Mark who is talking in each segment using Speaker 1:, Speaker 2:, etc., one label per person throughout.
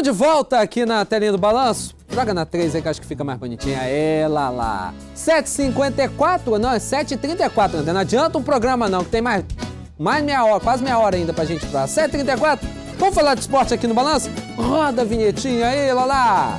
Speaker 1: de volta aqui na telinha do Balanço. Joga na 3 aí que acho que fica mais bonitinha. Ela lá. 7h54, não, é 7h34, André. Não adianta um programa não, que tem mais meia hora, quase meia hora ainda pra gente ir pra 7h34. Vamos falar de esporte aqui no Balanço? Roda a vinhetinha aí, lá.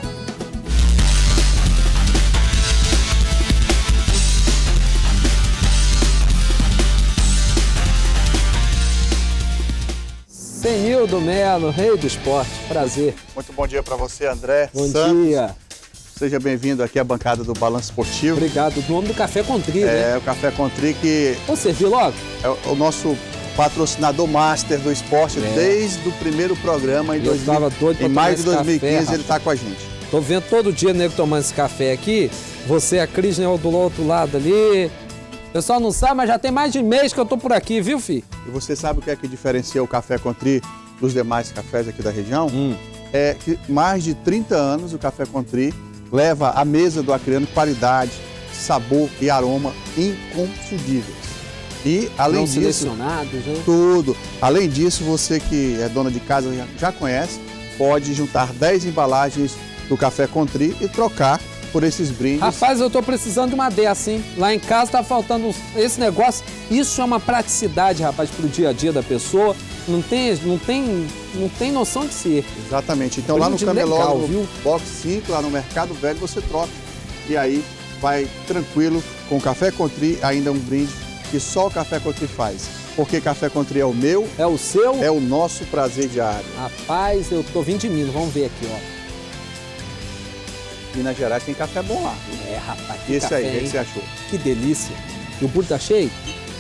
Speaker 1: Senildo Melo, rei do esporte, prazer.
Speaker 2: Muito bom dia para você, André.
Speaker 1: Bom
Speaker 2: Santos.
Speaker 1: dia.
Speaker 2: Seja bem-vindo aqui à bancada do Balanço Esportivo.
Speaker 1: Obrigado. O nome do Café Contri, né?
Speaker 2: É, o Café Contri que...
Speaker 1: Vou servir logo?
Speaker 2: É o nosso patrocinador master do esporte desde o primeiro programa em maio de 2015, ele está com a gente.
Speaker 1: Tô vendo todo dia o nego tomando esse café aqui. Você, a Cris, né, do outro lado ali. O pessoal não sabe, mas já tem mais de mês que eu tô por aqui, viu, filho?
Speaker 2: E você sabe o que é que diferencia o Café Contri dos demais cafés aqui da região? É que mais de 30 anos o Café Contri leva à mesa do acreano qualidade, sabor e aroma inconfundíveis. E além disso,
Speaker 1: selecionados, né?
Speaker 2: Tudo. Além disso, você que é dona de casa já conhece, pode juntar 10 embalagens do Café Contri e trocar por esses brindes.
Speaker 1: Rapaz, eu tô precisando de uma dessa, hein? Lá em casa tá faltando esse negócio. Isso é uma praticidade, rapaz, pro dia a dia da pessoa. Não tem noção de ser.
Speaker 2: Exatamente. Então lá no Camelô,
Speaker 1: legal,
Speaker 2: no Box 5, lá no Mercado Velho, você troca. E aí vai tranquilo com o Café Contri, ainda um brinde que só o Café Contri faz. Porque Café Contri é o meu,
Speaker 1: é o seu,
Speaker 2: é o nosso prazer diário.
Speaker 1: Rapaz, eu tô vindo de Minas, vamos ver aqui, ó.
Speaker 2: Minas Gerais tem café bom lá.
Speaker 1: É, rapaz,
Speaker 2: que esse café, aí, o que você achou?
Speaker 1: Que delícia. E o bule tá cheio?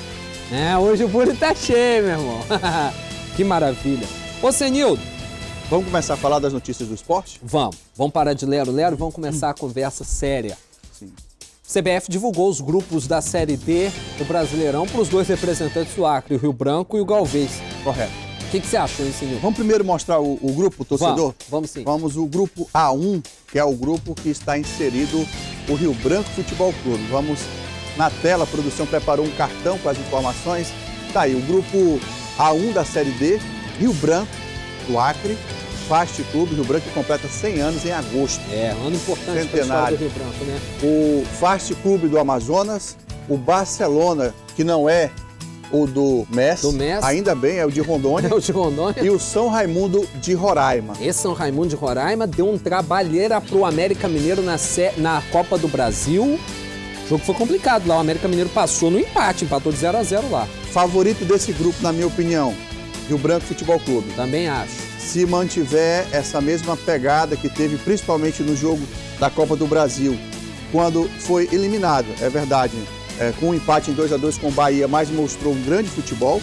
Speaker 1: É, hoje o bule tá cheio, meu irmão. Que maravilha. Ô, Senildo.
Speaker 2: Vamos começar a falar das notícias do esporte?
Speaker 1: Vamos parar de lero-lero e vamos começar a conversa séria.
Speaker 2: Sim.
Speaker 1: CBF divulgou os grupos da Série D do Brasileirão para os dois representantes do Acre, o Rio Branco e o Galvez.
Speaker 2: Correto.
Speaker 1: O que você achou, hein, Senildo?
Speaker 2: Vamos primeiro mostrar o grupo, torcedor?
Speaker 1: Vamos sim.
Speaker 2: Vamos o grupo A1, que é o grupo que está inserido o Rio Branco Futebol Clube. Vamos na tela, a produção preparou um cartão com as informações. Tá aí, o grupo A1 da Série D, Rio Branco, do Acre, Fast Clube, Rio Branco, que completa 100 anos em agosto.
Speaker 1: É, um ano importante
Speaker 2: centenário.
Speaker 1: Do Rio Branco, né?
Speaker 2: O Fast Clube do Amazonas, o Barcelona, que não é o do MES, ainda bem, é o de Rondônia.
Speaker 1: É o de Rondônia.
Speaker 2: E o São Raimundo de Roraima.
Speaker 1: Esse São Raimundo de Roraima deu um trabalheira pro América Mineiro na Copa do Brasil. O jogo foi complicado lá, o América Mineiro passou no empate, empatou de 0-0 lá.
Speaker 2: Favorito desse grupo, na minha opinião, Rio Branco Futebol Clube.
Speaker 1: Também acho.
Speaker 2: Se mantiver essa mesma pegada que teve principalmente no jogo da Copa do Brasil, quando foi eliminado, é verdade, com um empate em 2-2 com o Bahia, mas mostrou um grande futebol,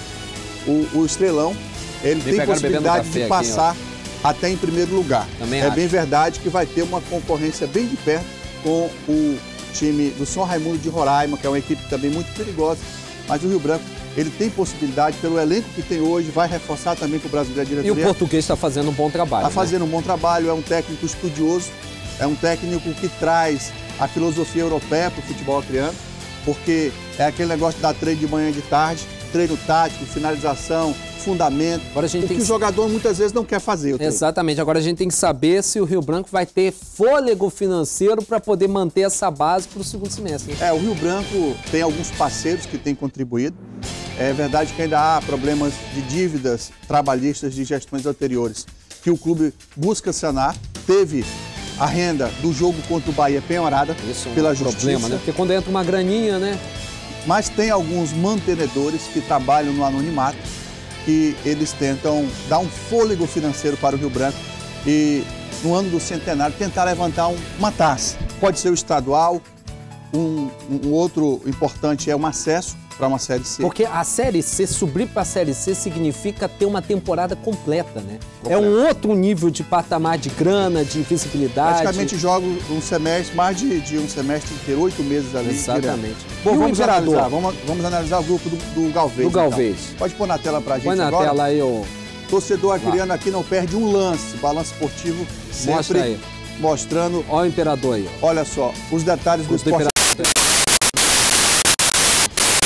Speaker 2: o Estrelão, ele tem possibilidade de passar até em primeiro lugar.
Speaker 1: Também
Speaker 2: acho. Bem verdade que vai ter uma concorrência bem de perto com o time do São Raimundo de Roraima, que é uma equipe também muito perigosa, mas o Rio Branco, ele tem possibilidade, pelo elenco que tem hoje, vai reforçar também com o Brasileiro Diretoria.
Speaker 1: E o português está fazendo um bom trabalho.
Speaker 2: Está fazendo um bom trabalho, é um técnico estudioso, é um técnico que traz a filosofia europeia para o futebol acreano, porque é aquele negócio de dar treino de manhã e de tarde, treino tático, finalização, fundamento, o que o jogador muitas vezes não quer fazer.
Speaker 1: Exatamente, agora a gente tem que saber se o Rio Branco vai ter fôlego financeiro para poder manter essa base para o segundo semestre.
Speaker 2: O Rio Branco tem alguns parceiros que têm contribuído. É verdade que ainda há problemas de dívidas trabalhistas de gestões anteriores, que o clube busca sanar. Teve a renda do jogo contra o Bahia penhorada pela justiça.
Speaker 1: Problema, né? Porque quando entra uma graninha, né?
Speaker 2: Mas tem alguns mantenedores que trabalham no anonimato, que eles tentam dar um fôlego financeiro para o Rio Branco e, no ano do centenário, tentar levantar uma taça. Pode ser o estadual, um outro importante é um acesso para uma Série C.
Speaker 1: Porque a Série C, subir para a Série C significa ter uma temporada completa, né? É um outro nível de patamar de grana, de visibilidade.
Speaker 2: Praticamente joga um semestre, mais de um semestre inteiro, 8 meses ali.
Speaker 1: Exatamente.
Speaker 2: Bom, vamos analisar o grupo do Galvez.
Speaker 1: Do Galvez.
Speaker 2: Então. Pode pôr na tela pra gente agora.
Speaker 1: Põe na tela aí, ô.
Speaker 2: Torcedor acreano aqui não perde um lance. Balanço Esportivo sempre mostrando.
Speaker 1: Olha o Imperador aí.
Speaker 2: Olha só, os detalhes do esporte.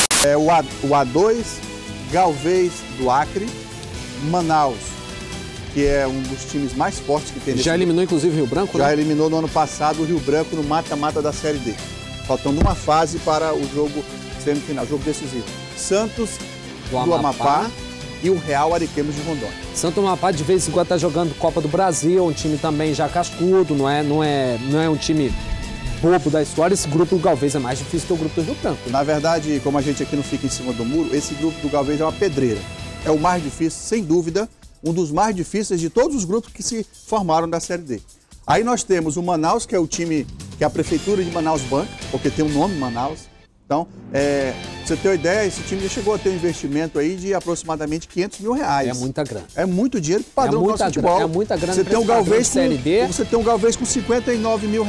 Speaker 2: O A2, Galvez do Acre, Manaus, que é um dos times mais fortes que tem nesse
Speaker 1: Já eliminou, inclusive, o Rio Branco,
Speaker 2: Já
Speaker 1: né?
Speaker 2: eliminou no ano passado o Rio Branco no mata-mata da Série D. Faltando uma fase para o jogo semifinal, jogo decisivo. Santos do Amapá e o Real Ariquemes de Rondônia.
Speaker 1: Santo Amapá de vez em quando tá jogando Copa do Brasil, um time também já cascudo, não é um time bobo da história. Esse grupo do Galvez é mais difícil que o grupo do Rio Branco.
Speaker 2: Na verdade, como a gente aqui não fica em cima do muro, esse grupo do Galvez é uma pedreira. É o mais difícil, sem dúvida, um dos mais difíceis de todos os grupos que se formaram da Série D. Aí nós temos o Manaus, que é o time que a Prefeitura de Manaus banca, porque tem um nome Manaus. Então, pra você ter uma ideia, esse time já chegou a ter um investimento aí de aproximadamente R$500 mil.
Speaker 1: É muita grana.
Speaker 2: É muito dinheiro pro padrão do nosso futebol.
Speaker 1: É muita grana.
Speaker 2: Você tem um Galvez com,
Speaker 1: Série D.
Speaker 2: você tem um Galvez com R$59 mil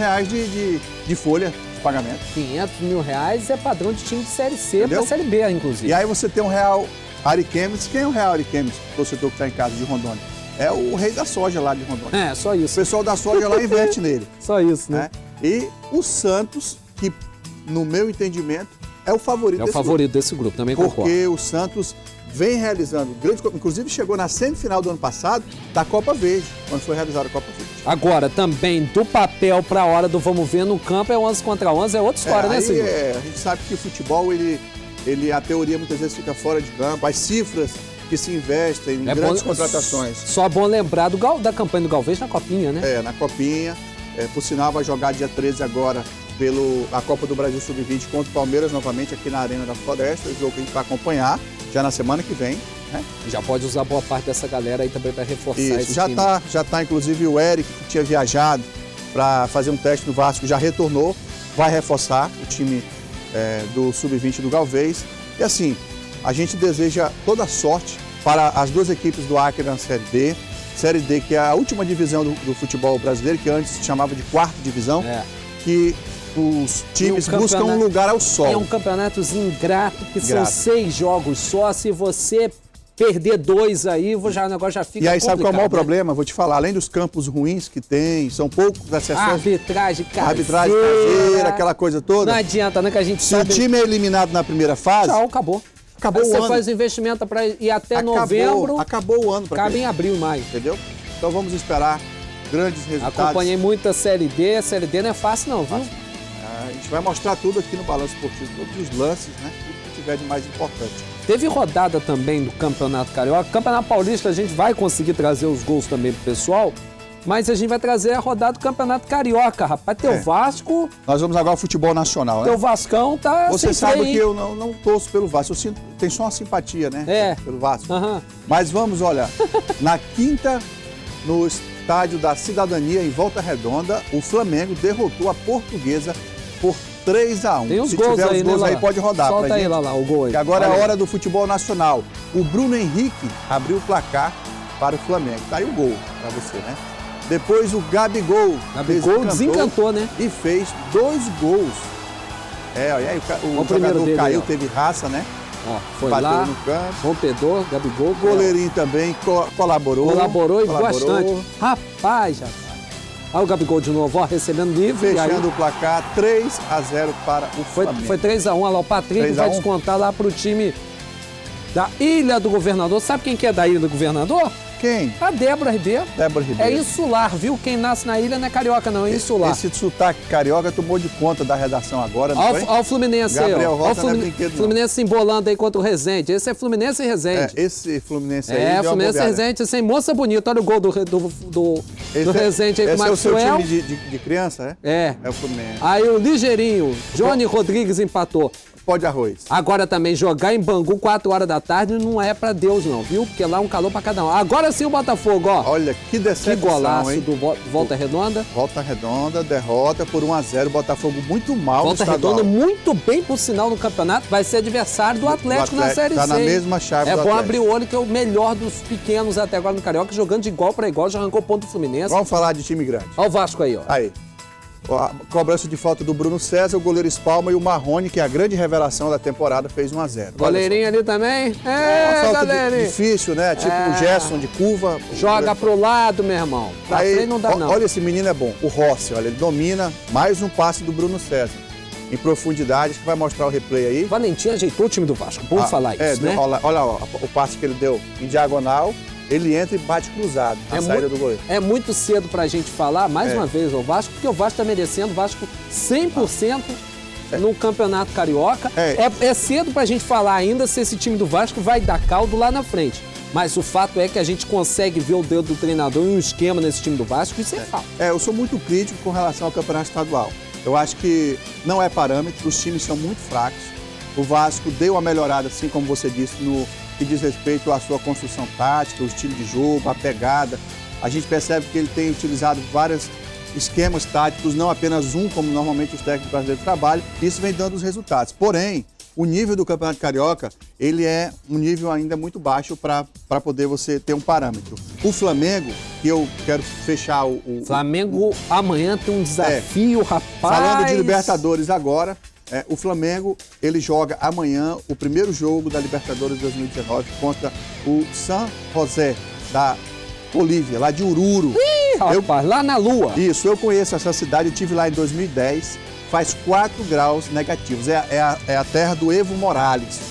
Speaker 2: de folha de pagamento.
Speaker 1: R$500 mil é padrão de time de Série C para Série B, inclusive.
Speaker 2: E aí você tem um Real Ariquemes. Quem é o Real Ariquemes, torcedor que está em casa de Rondônia? É o rei da soja lá de Rondônia.
Speaker 1: É, só isso.
Speaker 2: O pessoal da soja lá investe nele.
Speaker 1: Só isso, né?
Speaker 2: E o Santos, que no meu entendimento é o favorito
Speaker 1: desse grupo. É o favorito desse grupo, também concordo.
Speaker 2: Porque o Santos vem realizando grande... Inclusive chegou na semifinal do ano passado da Copa Verde, quando foi realizada a Copa Verde.
Speaker 1: Agora, também do papel para a hora do vamos ver no campo é 11 contra 11, é outra história, né, Silvio?
Speaker 2: A gente sabe que o futebol, a teoria muitas vezes fica fora de campo, as cifras que se investem em grandes contratações.
Speaker 1: Só bom lembrar da campanha do Galvez na Copinha, né?
Speaker 2: Na Copinha. Por sinal, vai jogar dia 13 agora a Copa do Brasil Sub-20 contra o Palmeiras novamente aqui na Arena da Floresta. O jogo que a gente vai acompanhar já na semana que vem. Né?
Speaker 1: Já pode usar boa parte dessa galera aí também para reforçar esse time.
Speaker 2: Já tá, inclusive o Eric, que tinha viajado para fazer um teste no Vasco, já retornou, vai reforçar o time do Sub-20 do Galvez. E assim, a gente deseja toda sorte para as duas equipes do Acre na Série D. Série D, que é a última divisão do futebol brasileiro, que antes se chamava de quarta divisão, que os times buscam um lugar ao sol.
Speaker 1: É um campeonato ingrato, que são 6 jogos só. Se você perder 2 aí, o negócio já fica complicado.
Speaker 2: E aí, sabe qual é o maior problema? Vou te falar, além dos campos ruins que tem, são poucos acessos.
Speaker 1: Arbitragem caseira,
Speaker 2: aquela coisa toda.
Speaker 1: Não adianta, né, que a gente
Speaker 2: sabe. Se o time é eliminado na primeira fase...
Speaker 1: Tchau, acabou.
Speaker 2: Acabou o ano.
Speaker 1: Você faz o investimento para ir até novembro.
Speaker 2: Acabou o ano.
Speaker 1: Acaba em abril, maio.
Speaker 2: Entendeu? Então vamos esperar grandes resultados.
Speaker 1: Acompanhei muito a Série D. A Série D não é fácil não, viu?
Speaker 2: A gente vai mostrar tudo aqui no Balanço Esportivo, todos os lances, né? Tudo que tiver de mais importante.
Speaker 1: Teve rodada também do Campeonato Carioca. Campeonato Paulista a gente vai conseguir trazer os gols também pro pessoal. Mas a gente vai trazer a rodada do Campeonato Carioca, rapaz. Teu Vasco...
Speaker 2: Nós vamos agora ao futebol nacional, né?
Speaker 1: Teu Vascão tá
Speaker 2: Você sabe que eu não torço pelo Vasco. Eu tenho só uma simpatia, né? Pelo Vasco. Mas vamos, olha, na quinta, no Estádio da Cidadania, em Volta Redonda, o Flamengo derrotou a Portuguesa por 3-1.
Speaker 1: Tem os gols aí, né?
Speaker 2: Aí pode rodar.
Speaker 1: Solta aí, lá, o gol aí.
Speaker 2: Que agora é a hora do futebol nacional. O Bruno Henrique abriu o placar para o Flamengo. Tá aí o gol para você, né? Depois o Gabigol
Speaker 1: desencantou, né?
Speaker 2: E fez 2 gols. Aí o jogador caiu, teve raça, né?
Speaker 1: Foi
Speaker 2: bateu
Speaker 1: lá,
Speaker 2: no canto.
Speaker 1: Rompedor, Gabigol.
Speaker 2: O goleirinho também colaborou
Speaker 1: e bastante. Rapaz. Olha o Gabigol de novo, recebendo livre.
Speaker 2: Fechando o placar, 3-0 para o Flamengo.
Speaker 1: Foi 3-1, olha lá, o Patrick vai descontar lá pro time da Ilha do Governador. Sabe quem que é da Ilha do Governador?
Speaker 2: Quem?
Speaker 1: A Débora Ribeiro.
Speaker 2: Débora Ribeiro.
Speaker 1: É insular, viu? Quem nasce na ilha não é carioca, não, é insular.
Speaker 2: Esse sotaque carioca tomou de conta da redação agora, não foi?
Speaker 1: Olha o Fluminense aí,
Speaker 2: Gabriel Rota não é brinquedo,
Speaker 1: Fluminense se embolando aí contra o Resende. Esse é Fluminense e Resende.
Speaker 2: Esse Fluminense aí.
Speaker 1: Fluminense e Resende, sem moça bonita. Olha o gol do Resende aí com o Maxwell.
Speaker 2: Esse é o seu time de criança,
Speaker 1: é?
Speaker 2: É o Fluminense.
Speaker 1: Aí o ligeirinho, Johnny Rodrigues empatou.
Speaker 2: Pó de arroz.
Speaker 1: Agora também, jogar em Bangu 4 horas da tarde não é pra Deus não, viu? Porque lá é um calor pra cada um. Agora sim o Botafogo, ó.
Speaker 2: Olha, que decepção,
Speaker 1: que golaço,
Speaker 2: hein?
Speaker 1: do Volta Redonda.
Speaker 2: Volta Redonda, derrota por 1-0. Botafogo muito mal
Speaker 1: Volta
Speaker 2: no estadual.
Speaker 1: Redonda muito bem, por sinal, no campeonato. Vai ser adversário do Atlético na Série C.
Speaker 2: Tá na mesma chave do
Speaker 1: Atlético. É bom abrir
Speaker 2: Atlético.
Speaker 1: o olho, que é o melhor dos pequenos até agora no Carioca, jogando de igual pra igual, já arrancou ponto do Fluminense.
Speaker 2: Vamos falar de time grande.
Speaker 1: Olha o Vasco aí, ó.
Speaker 2: Aí. A cobrança de falta do Bruno César, o goleiro Spalma e o Marrone, que é a grande revelação da temporada, fez 1-0.
Speaker 1: Goleirinho ali também.
Speaker 2: Galerinha. Difícil, né? Tipo o Gerson de curva.
Speaker 1: Joga pro lado, meu irmão. Pra frente não dá, não.
Speaker 2: Olha, esse menino é bom. O Rossi, olha, ele domina mais um passe do Bruno César. Em profundidade, que vai mostrar o replay aí.
Speaker 1: Valentim ajeitou o time do Vasco. Bom falar isso, né?
Speaker 2: Olha o passe que ele deu em diagonal. ele entra e bate cruzado na saída do goleiro.
Speaker 1: É muito cedo pra gente falar, mais uma vez, o Vasco, porque o Vasco tá merecendo, o Vasco 100% no Campeonato Carioca. É cedo pra gente falar ainda se esse time do Vasco vai dar caldo lá na frente. Mas o fato é que a gente consegue ver o dedo do treinador e um esquema nesse time do Vasco, isso é fato.
Speaker 2: Eu sou muito crítico com relação ao Campeonato Estadual. Eu acho que não é parâmetro, os times são muito fracos. O Vasco deu uma melhorada, assim como você disse, no que diz respeito à sua construção tática, o estilo de jogo, a pegada. A gente percebe que ele tem utilizado vários esquemas táticos, não apenas um, como normalmente os técnicos brasileiros trabalham. Isso vem dando os resultados. Porém, o nível do Campeonato Carioca, ele é um nível ainda muito baixo para poder você ter um parâmetro. O Flamengo, que eu quero fechar o
Speaker 1: Flamengo amanhã tem um desafio, rapaz.
Speaker 2: Falando de Libertadores agora, o Flamengo, ele joga amanhã o primeiro jogo da Libertadores 2019 contra o San José, da Bolívia, lá de Oruro.
Speaker 1: Ih, rapaz, lá na Lua.
Speaker 2: Isso, eu conheço essa cidade, eu estive lá em 2010. Faz 4 graus negativos. É a terra do Evo Morales.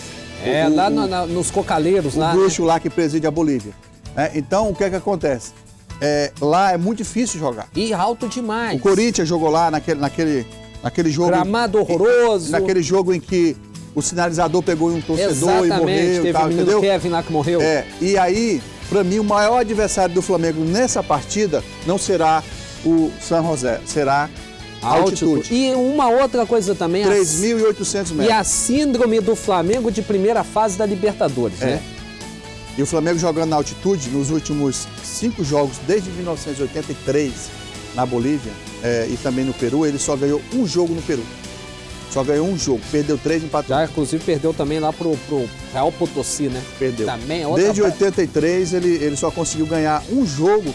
Speaker 1: Lá nos cocaleiros.
Speaker 2: O bruxo lá que preside a Bolívia. Então, o que é que acontece? Lá é muito difícil jogar.
Speaker 1: E alto demais.
Speaker 2: O Corinthians jogou lá naquele jogo...
Speaker 1: Gramado horroroso.
Speaker 2: Naquele jogo em que o sinalizador pegou um torcedor e morreu.
Speaker 1: Teve o menino Kevin lá que morreu.
Speaker 2: E aí, para mim, o maior adversário do Flamengo nessa partida não será o San José, será... a altitude.
Speaker 1: E uma outra coisa também...
Speaker 2: 3.800 metros.
Speaker 1: E a síndrome do Flamengo de primeira fase da Libertadores, né?
Speaker 2: E o Flamengo jogando na altitude nos últimos 5 jogos, desde 1983, na Bolívia e também no Peru, ele só ganhou um jogo no Peru. Só ganhou um jogo, perdeu 3, empatou.
Speaker 1: Já, inclusive, perdeu também lá pro Real Potosí, né?
Speaker 2: Perdeu.
Speaker 1: Também outra
Speaker 2: desde 83, ele só conseguiu ganhar um jogo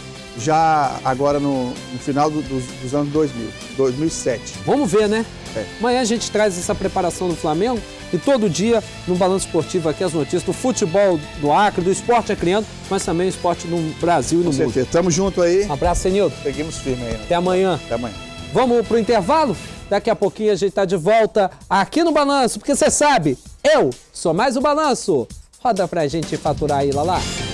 Speaker 2: já agora no final dos anos 2000, 2007.
Speaker 1: Vamos ver, né? Amanhã a gente traz essa preparação do Flamengo e todo dia no Balanço Esportivo aqui as notícias do futebol do Acre, do esporte acriano, mas também o esporte no Brasil e no mundo.
Speaker 2: Tamo junto aí.
Speaker 1: Um abraço, Senildo.
Speaker 2: Seguimos firme aí. Né?
Speaker 1: Até amanhã.
Speaker 2: Até amanhã.
Speaker 1: Vamos pro intervalo? Daqui a pouquinho a gente tá de volta aqui no Balanço, porque você sabe, eu sou mais o Balanço. Roda pra gente faturar aí, Lala.